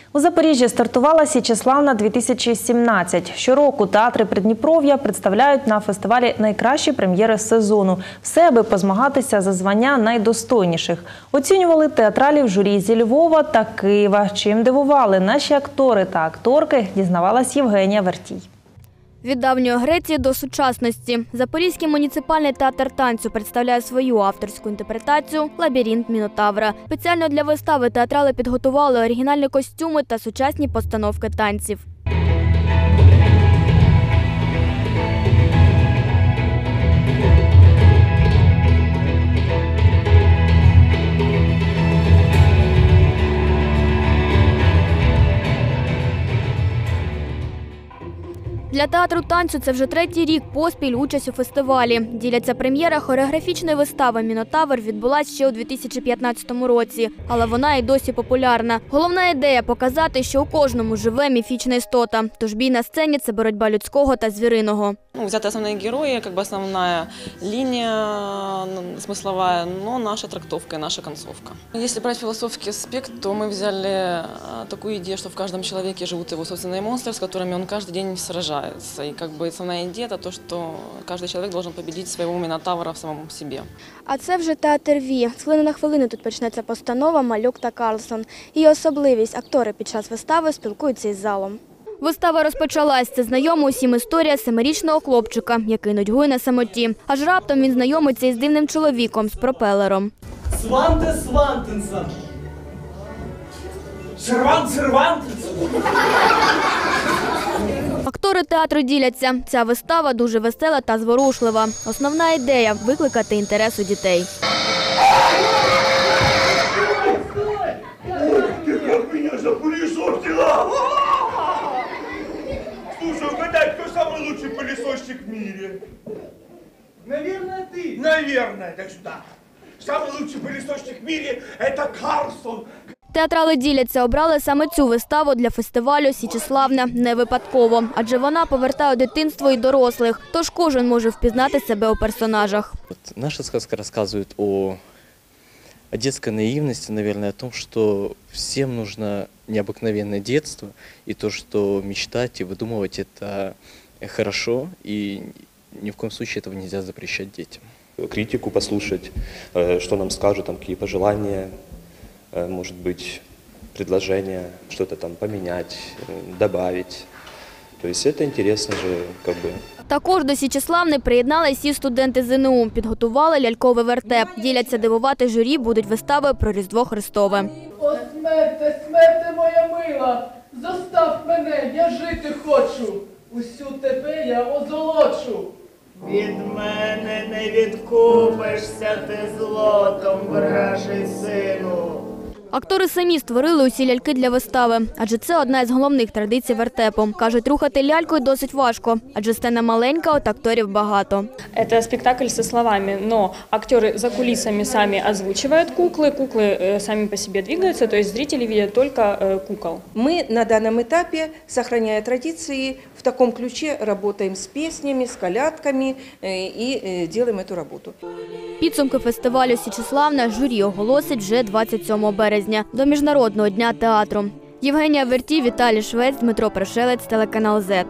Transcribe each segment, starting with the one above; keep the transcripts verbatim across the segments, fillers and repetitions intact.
У Запоріжжі стартувала «Січеславна дві тисячі сімнадцять». Щороку театри Придніпров'я представляють на фестивалі найкращі прем'єри сезону. Все, аби позмагатися за звання найдостойніших. Оцінювали театралів журі зі Львова та Києва. Чим дивували наші актори та акторки, дізнавалась Євгенія Вертій. Від давньої Греції до сучасності. Запорізький муніципальний театр танцю представляє свою авторську інтерпретацію «Лабіринт Мінотавра». Спеціально для вистави театрали підготували оригінальні костюми та сучасні постановки танців. Для театру танцю це вже третій рік поспіль участь у фестивалі. Діляться, прем'єра хореографічної вистави «Мінотавр» відбулася ще у дві тисячі п'ятнадцятому році, але вона і досі популярна. Головна ідея – показати, що у кожному живе міфічна істота. Тож бій на сцені – це боротьба людського та звіриного. Ну, взяты основные герои, как бы основная линия смысловая, но наша трактовка и наша концовка. Если брать философский аспект, то мы взяли такую идею, что в каждом человеке живут его собственные монстры, с которыми он каждый день сражается. И как бы основная идея – это то, что каждый человек должен победить своего Мінотавра в самому себе. А це вже театр Ві. З хвилини на хвилину тут почнеться постанова «Малюк та Карлсон». Її особливість – актори під час вистави спілкуються із залом. Вистава розпочалась. Це знайома усім історія семирічного хлопчика, який нудьгує на самоті. Аж раптом він знайомиться із дивним чоловіком з пропелером. Сванте Свантенсон! Сервант Сервантенсон! Актори театру діляться. Ця вистава дуже весела та зворушлива. Основна ідея – викликати інтерес у дітей. Слушай, угадай, кто самый лучший пылесосчик в мире? Наверное, ты. Наверное, так сюда. Самый лучший пылесосчик в мире – это Карлсон. Театрали діляться, обрали саме цю виставу для фестивалю «Січеславна» не випадково, адже вона повертає дитинство і дорослих, тож кожен може впізнати себе у персонажах. Наша сказка рассказывает о, о детской наивности, наверное, о том, что всем нужно необыкновенное детство, и то, что мечтать и выдумывать это хорошо, и ни в коем случае этого нельзя запрещать детям. Критику послушать, что нам скажут, там, какие пожелания, может быть, предложения, что-то там поменять, добавить. То есть это интересно же, как бы. Також до «Січеславни» приєдналися і студенти З Ен У. Підготували ляльковий вертеп. Діляться, дивувати журі будуть вистави про Різдво Христове. О, смерте, смерте моя мила, зостав мене, я жити хочу, усю тебе я озолочу. Від мене не відкупишся ти злотом, вражий сину. Актори самі створили усі ляльки для вистави, адже це одна із головних традицій вертепу. Кажуть, рухати лялькою досить важко, адже сцена маленька, от акторів багато. Это спектакль со словами, но актеры за кулисами сами озвучивают куклы, куклы сами по себе двигаются, то есть зрители видят только кукол. Мы на данном этапе, сохраняя традиции, в таком ключе работаем с песнями, с колядками и делаем эту работу. Підсумки фестивалю «Січеславна» журі оголосить вже двадцять сьомого березня, до Міжнародного дня театру. Євгенія Вертій, Віталій Швець, Дмитро Пришелець, телеканал Зет.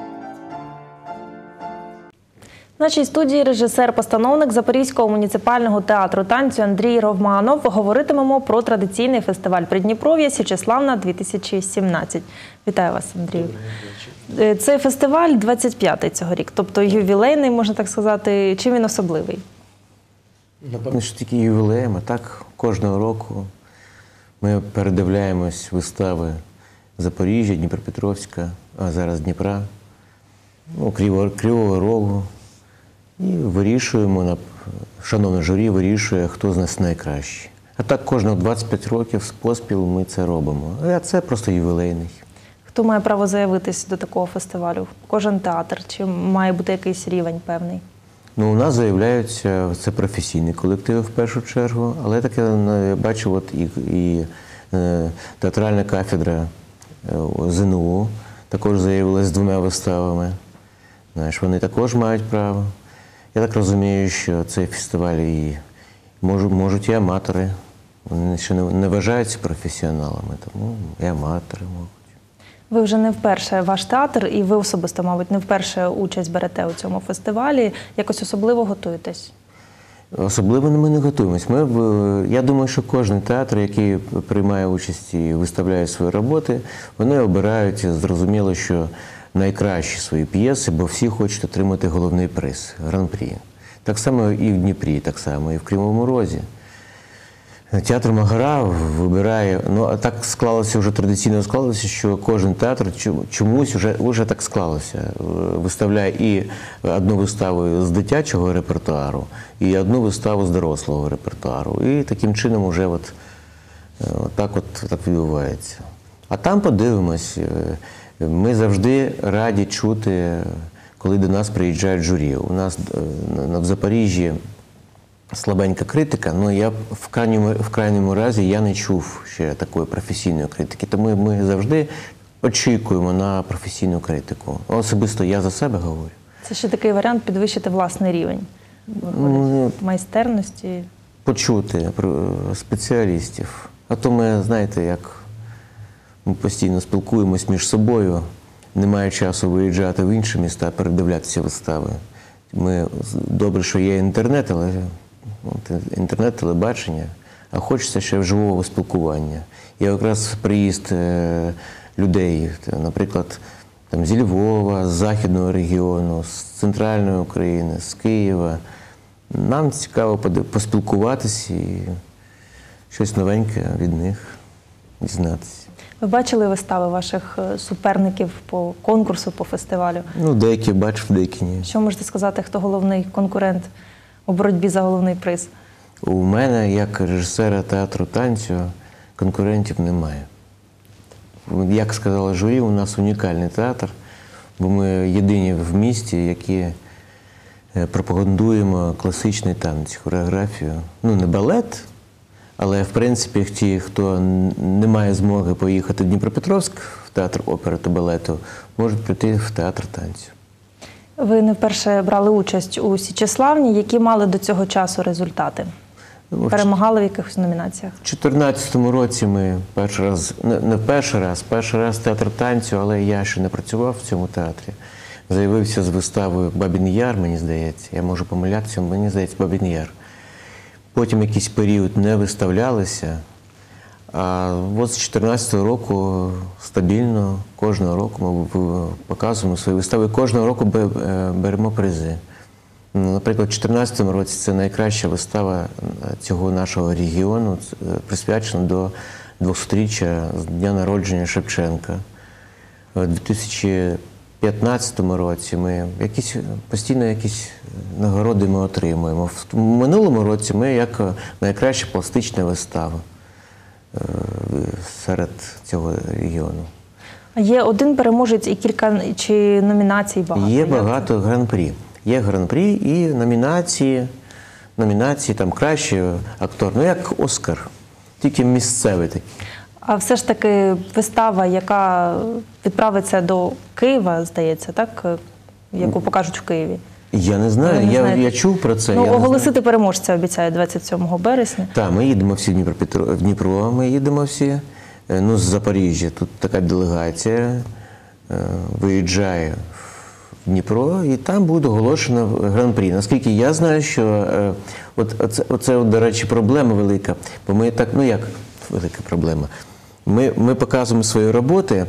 В нашій студії режисер-постановник Запорізького муніципального театру танцю Андрій Ровманов. Говоритимемо про традиційний фестиваль Придніпров'я «Січеславна дві тисячі сімнадцять». Вітаю вас, Андрію. Цей фестиваль двадцять п'ятий цього рік, тобто ювілейний, можна так сказати. Чим він особливий? Напевно, що тільки ювілеєм, а так кожного року ми передивляємось вистави Запоріжжя, Дніпропетровська, а зараз Дніпра, ну, Кривого Рогу. І вирішуємо, шановне журі вирішує, хто з нас найкращий. А так кожних двадцять п'ять років поспіль ми це робимо. А це просто ювілейний. Хто має право заявитись до такого фестивалю? Кожен театр? Чи має бути якийсь рівень певний? Ну, у нас заявляються, це професійні колективи в першу чергу, але так я бачу, от і, і е, театральна кафедра З Ен У також заявилась з двома виставами. Знаєш, вони також мають право. Я так розумію, що цей фестиваль і можуть, можуть і аматори Вони ще не, не вважаються професіоналами, тому і аматори можуть. Ви вже не вперше ваш театр, і ви особисто, мабуть, не вперше участь берете у цьому фестивалі. Якось особливо готуєтесь? Особливо ми не готуємось. Ми, в- я думаю, що кожен театр, який приймає участь і виставляє свої роботи, вони обирають, зрозуміло, що найкращі свої п'єси, бо всі хочуть отримати головний приз – гран-прі. Так само і в Дніпрі, так само і в Кривому Розі. Театр Магара вибирає, ну а так склалося, вже традиційно склалося, що кожен театр чому- чомусь вже, вже так склалося. Е, Виставляє і одну виставу з дитячого репертуару, і одну виставу з дорослого репертуару. І таким чином вже от, е, от так от так відбувається. А там подивимось. Е, Ми завжди раді чути, коли до нас приїжджають журі. У нас е, на- в Запоріжжі слабенька критика, але я в крайньому, в крайньому разі я не чув ще такої професійної критики. Тому ми завжди очікуємо на професійну критику. Особисто я за себе говорю. Це ще такий варіант підвищити власний рівень, виходить, Ну, майстерності. почути про спеціалістів. А то ми, знаєте, як ми постійно спілкуємось між собою, немає часу виїжджати в інші міста, передивлятися вистави. Ми, добре, що є інтернет, але от, інтернет, телебачення, а хочеться ще вживого спілкування. І якраз приїзд е, людей, та, наприклад, там, зі Львова, з Західного регіону, з Центральної України, з Києва. Нам цікаво поди- поспілкуватися і щось новеньке від них дізнатися. Ви бачили вистави ваших е, суперників по конкурсу, по фестивалю? Ну, деякі бачив, деякі ні. Що можете сказати, хто головний конкурент у боротьбі за головний приз? У мене, як режисера театру танцю, конкурентів немає. Як сказала журі, у нас унікальний театр, бо ми єдині в місті, які е, пропагандуємо класичний танець, хореографію. Ну, не балет, але, в принципі, ті, хто н- не має змоги поїхати в Дніпропетровськ в театр опери та балету, можуть прийти в театр танцю. Ви не вперше брали участь у Січеславні. Які мали до цього часу результати? Ну, в Перемагали в якихось номінаціях? У дві тисячі чотирнадцятому році ми перший раз, не, не перший раз, перший раз театр танцю, але я ще не працював в цьому театрі. Заявився з виставою «Бабін Яр», мені здається. Я можу помилятися, мені здається, «Бабін Яр». Потім якийсь період не виставлялися. А от з дві тисячі чотирнадцятого року стабільно, кожного року ми в- показуємо свої вистави. Кожного року бе- е, беремо призи. Ну, Наприклад, у дві тисячі чотирнадцятому році це найкраща вистава цього нашого регіону, це, е, присвячена до двохсотріччя з дня народження Шевченка. У дві тисячі п'ятнадцятому році ми якісь, постійно якісь нагороди ми отримуємо. В минулому році ми як найкраща пластична вистава е, серед цього регіону. А є один переможець і кілька чи номінацій багато? Є Як це? багато гран-прі. Є гран-прі і номінації, номінації там кращий актор, ну як Оскар, тільки місцевий такий. А все ж таки вистава, яка відправиться до Києва, здається, так? Яку покажуть в Києві. Я не Ви знаю, не я, знаєте? я чув про це. Ну, я не оголосити знаю. переможця обіцяють двадцять сьомого березня. Так, ми їдемо всі в Дніпропетро, в Дніпро, ми їдемо всі, Е, ну, з Запоріжжя. Тут така делегація е, виїжджає в Дніпро, і там буде оголошено гран-прі. Наскільки я знаю, що е, от, оце, оце, от, до речі, проблема велика, бо ми так, ну як велика проблема, ми, ми показуємо свої роботи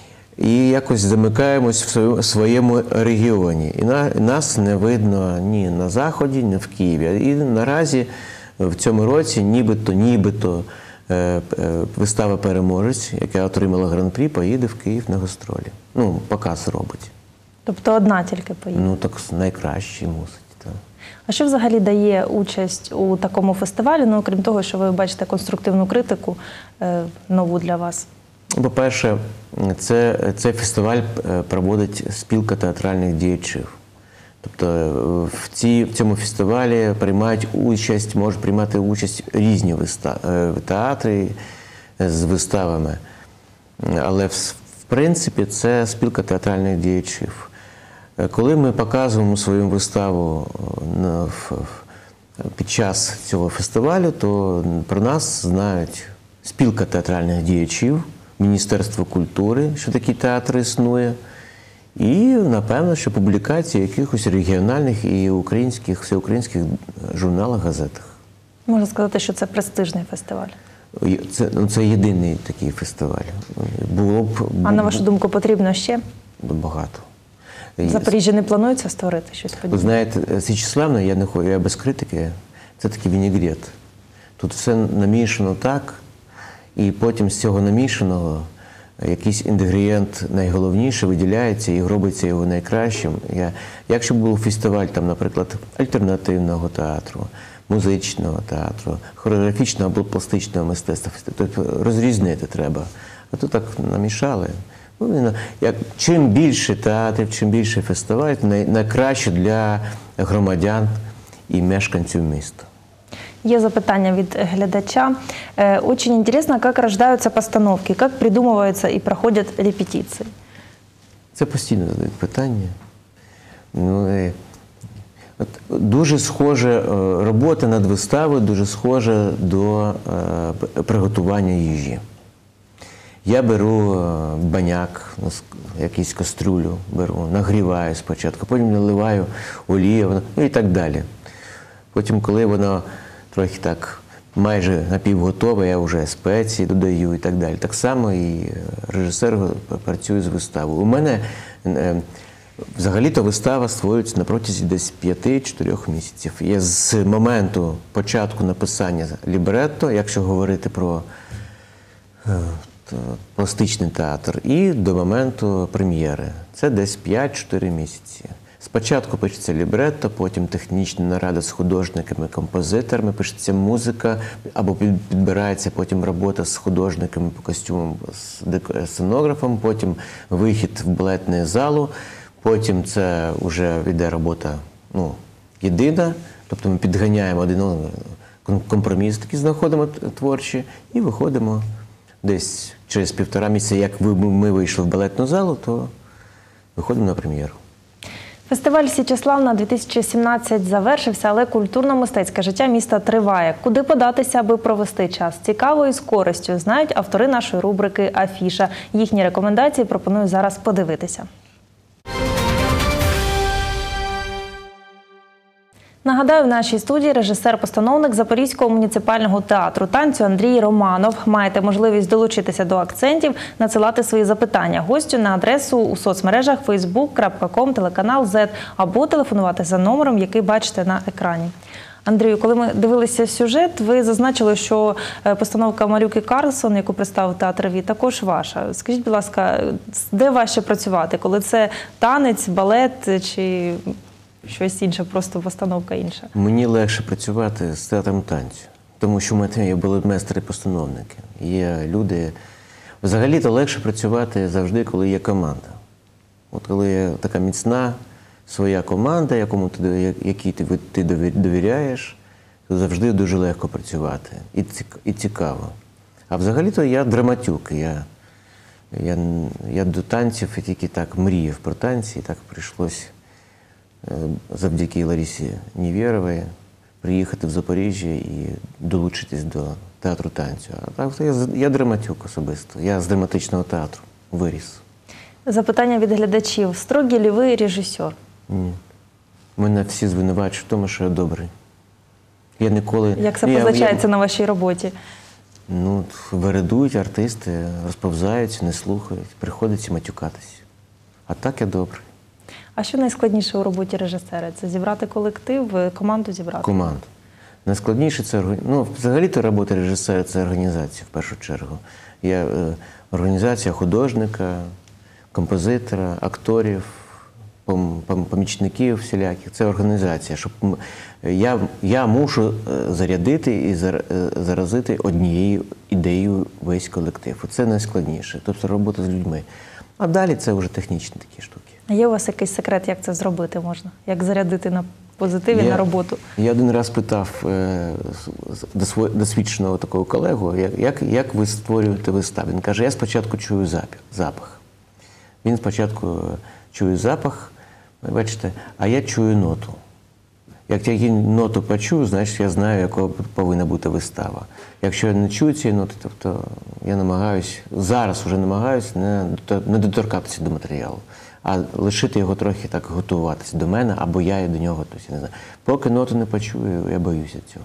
і якось замикаємось в свою- своєму регіоні. І на, нас не видно ні на Заході, ні в Києві. І наразі в цьому році нібито, нібито е, е, вистава «Переможець», яка отримала гран-прі, поїде в Київ на гастролі. Ну, показ робить. Тобто одна тільки поїде. Ну, так найкраще мусить. Так. А що взагалі дає участь у такому фестивалі, ну, окрім того, що ви бачите конструктивну критику е, нову для вас? По-перше, це, цей фестиваль е, проводить спілка театральних діячів. Тобто е, в, ці, в цьому фестивалі приймають участь, можуть приймати участь різні виста, е, театри з виставами. Але в, в принципі це спілка театральних діячів. Е, Коли ми показуємо свою виставу на, в, під час цього фестивалю, то про нас знають спілка театральних діячів, Міністерство культури, що такий театр існує, і, напевно, що публікації якихось регіональних і українських, всеукраїнських журналах, газетах. Можна сказати, що це престижний фестиваль. Це, ну, це єдиний такий фестиваль. Було б, А на вашу думку, потрібно ще? Багато. В Запоріжжі не планується створити щось подібне? Ви знаєте, Січеславна, я не хочу, я без критики, це такий вінігрет. Тут все намішано так, і потім з цього намішаного якийсь інгредієнт найголовніше виділяється і робиться його найкращим. Я, якщо б був фестиваль, там, наприклад, альтернативного театру, музичного театру, хореографічного або пластичного мистецтва, тобто розрізнити треба. А тут так намішали. Ну, як, чим більше театрів, чим більше фестивалів, най, найкраще для громадян і мешканців міста. Є запитання від глядача. Очень интересно, как рождаются постановки, как придумываются и проходят репетиции. Це постійно задають питання. Ну, і, от, дуже схоже, робота над виставою дуже схожа до е, приготування їжі. Я беру баняк, якусь каструлю беру, нагріваю спочатку, потім наливаю олію, ну і так далі. Потім, коли воно трохи так майже напівготове, я вже спеції додаю і так далі. Так само і режисер працює з виставою. У мене взагалі-то вистава створюється на протязі десь п'яти-чотирьох місяців. Я з моменту початку написання лібретто, якщо говорити про пластичний театр, і до моменту прем'єри. Це десь п'ять-чотири місяці. Спочатку пишеться лібретто, потім технічна нарада з художниками, композиторами, пишеться музика, або підбирається потім робота з художниками по костюмам, з сценографом, потім вихід в балетну залу, потім це вже йде робота ну, єдина, тобто ми підганяємо один одного, компроміс такі знаходимо творчі і виходимо десь через півтора місяця, як ми вийшли в балетну залу, то виходимо на прем'єру. Фестиваль «Січеславна дві тисячі сімнадцять» завершився, але культурно-мистецьке життя міста триває. Куди податися, аби провести час? Цікаво і з користю знають автори нашої рубрики «Афіша». Їхні рекомендації пропоную зараз подивитися. Нагадаю, в нашій студії режисер-постановник Запорізького муніципального театру танцю Андрій Романов. Маєте можливість долучитися до акцентів, надсилати свої запитання гостю на адресу у соцмережах фейсбук крапка ком телеканал зет або телефонувати за номером, який бачите на екрані. Андрію, коли ми дивилися сюжет, ви зазначили, що постановка Марюки Карлсон, яку представив театр «Ві», також ваша. Скажіть, будь ласка, де важче працювати? Коли це танець, балет чи щось інше, просто постановка інша? Мені легше працювати з театром танцю, тому що в мене є балетмейстери-постановники. Є люди... Взагалі-то легше працювати завжди, коли є команда. От коли є така міцна своя команда, якому ти, якій ти, ти довіряєш, то завжди дуже легко працювати і цікаво. А взагалі-то я драматюк. Я, я, я до танців тільки так мріяв про танці, і так прийшлось завдяки Ларисі Неверовій приїхати в Запоріжжя і долучитись до театру танцю. А так, я, я драматюк особисто, я з драматичного театру виріс. Запитання від глядачів. Строгий ли ви режисер? Ні. Мене всі звинувачують в тому, що я добрий. Я ніколи... Як це Ні, позначається я... на вашій роботі? Ну, вередують артисти, розповзаються, не слухають, приходиться матюкатись. А так я добрий. А що найскладніше у роботі режисера? Це зібрати колектив, команду зібрати? Команду. Найскладніше це, ну, взагалі-то робота режисера – це організація, в першу чергу. Є е, організація художника, композитора, акторів, пом, пом, помічників всіляких. Це організація. Щоб я, я мушу зарядити і заразити однією ідеєю весь колектив. Це найскладніше. Тобто робота з людьми. А далі це вже технічні такі штуки. А є у вас якийсь секрет, як це зробити можна? Як зарядити на позитиві, я, на роботу? Я один раз питав е, досвідченого такого колегу, як, як ви створюєте вистави. Він каже, я спочатку чую запах. Він спочатку чує запах, бачите, а я чую ноту. Як я її ноту почую, значить я знаю, якою повинна бути вистава. Якщо я не чую цієї ноти, тобто я намагаюся, зараз вже намагаюся не, не доторкатися до матеріалу, а лишити його трохи так готуватися до мене, або я і до нього, тобто, я не знаю. Поки ноту не почую, я боюся цього.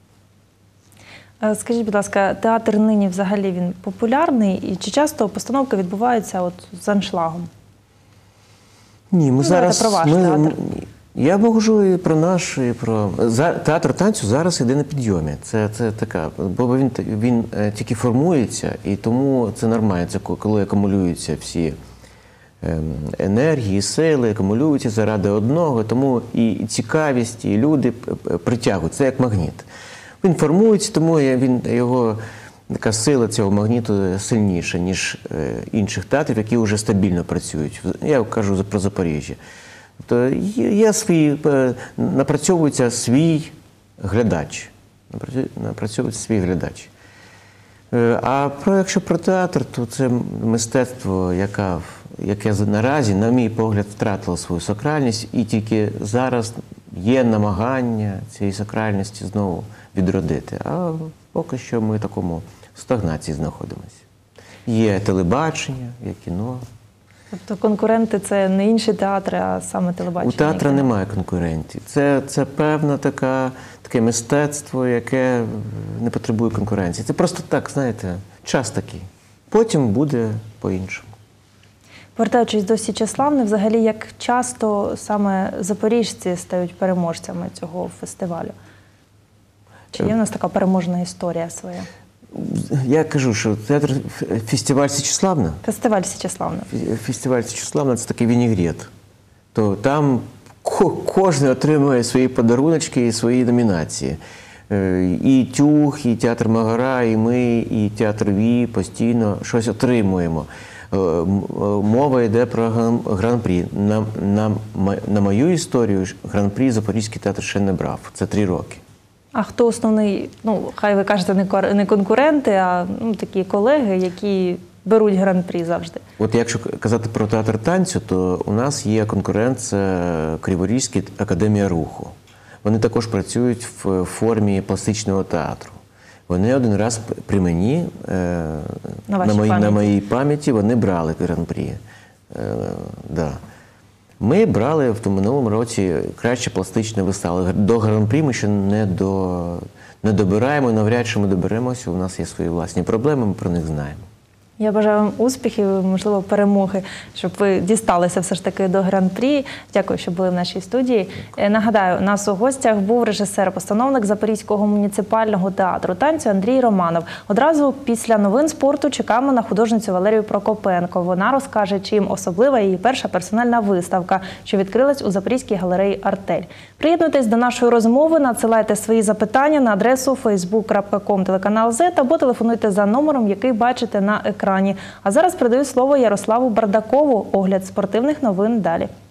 Скажіть, будь ласка, театр нині взагалі він популярний, і чи часто постановки відбуваються от з аншлагом? Ні, ми ну, зараз... про ваш ми, театр. Я можу і про наш, і про... Театр танцю зараз йде на підйомі. Це, це така, бо він, він тільки формується, і тому це нормально. Це коли акумулюються всі енергії, сили, акумулюються заради одного, тому і цікавість, і люди притягують. Це як магніт. Він формується, тому він, його така сила цього магніту сильніша, ніж інших театрів, які вже стабільно працюють. Я кажу про Запоріжжя. Тобто є свій, напрацьовується свій глядач. Напрацьовується свій глядач. А про, якщо про театр, то це мистецтво, яка, яке наразі, на мій погляд, втратило свою сакральність, і тільки зараз є намагання цієї сакральності знову відродити. А поки що ми в такому стагнації знаходимося. Є телебачення, є кіно. Тобто конкуренти – це не інші театри, а саме телебачення? У театру немає конкурентів. Це, це певне така, таке мистецтво, яке не потребує конкуренції. Це просто так, знаєте, час такий. Потім буде по-іншому. Повертаючись до Січеславни, взагалі, як часто саме запоріжці стають переможцями цього фестивалю? Чи є в нас така переможна історія своя? Я кажу, що театр фестиваль Січеславна. Фестиваль Січеславна. Фестиваль Січеславна – це такий вінігрет. То там кожен отримує свої подаруночки і свої номінації. І Тюг, і театр Магара, і ми, і театр Ві постійно щось отримуємо. Мова йде про гран-прі. На, на, на мою історію гран-прі Запорізький театр ще не брав. Це три роки. А хто основний, ну, хай ви кажете, не конкуренти, а ну, такі колеги, які беруть гран-прі завжди? От якщо казати про театр танцю, то у нас є конкурент, це Криворізька академія руху. Вони також працюють в формі пластичного театру. Вони один раз при мені, на, на, моїй, на моїй пам'яті, вони брали гран-прі. Е, да. Ми брали в тому минулому році краще пластичне вистави. До гран-прі ми ще не, до, не добираємо, навряд чи ми доберемося. У нас є свої власні проблеми, ми про них знаємо. Я бажаю вам успіхів, можливо, перемоги, щоб ви дісталися все ж таки до гран-прі. Дякую, що були в нашій студії. Нагадаю, у нас у гостях був режисер-постановник Запорізького муніципального театру танцю Андрій Романов. Одразу після новин спорту чекаємо на художницю Валерію Прокопенко. Вона розкаже, чим особлива її перша персональна виставка, що відкрилась у Запорізькій галереї «Артель». Приєднуйтесь до нашої розмови, надсилайте свої запитання на адресу фейсбук крапка ком телеканал зет або телефонуйте за номером, який бачите на екрані. А зараз передаю слово Ярославу Бардакову. Огляд спортивних новин далі.